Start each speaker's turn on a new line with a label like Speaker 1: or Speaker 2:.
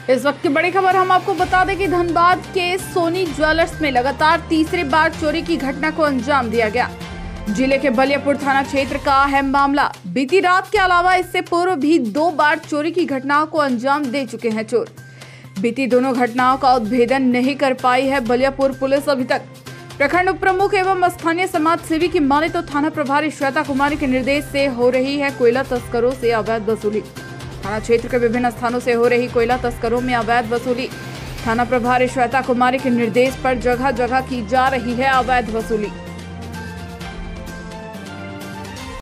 Speaker 1: इस वक्त की बड़ी खबर हम आपको बता दें कि धनबाद के सोनी ज्वेलर्स में लगातार तीसरी बार चोरी की घटना को अंजाम दिया गया। जिले के बलियापुर थाना क्षेत्र का अहम मामला। बीती रात के अलावा इससे पूर्व भी 2 बार चोरी की घटनाओं को अंजाम दे चुके हैं चोर। बीती दोनों घटनाओं का उद्भेदन नहीं कर पाई है बलियापुर पुलिस अभी तक। प्रखंड उप प्रमुख एवं स्थानीय समाज सेवी की माने तो थाना प्रभारी श्वेता कुमारी के निर्देश से हो रही है कोयला तस्करों से अवैध वसूली। थाना क्षेत्र के विभिन्न स्थानों से हो रही कोयला तस्करों में अवैध वसूली। थाना प्रभारी श्वेता कुमारी के निर्देश पर जगह जगह की जा रही है अवैध वसूली।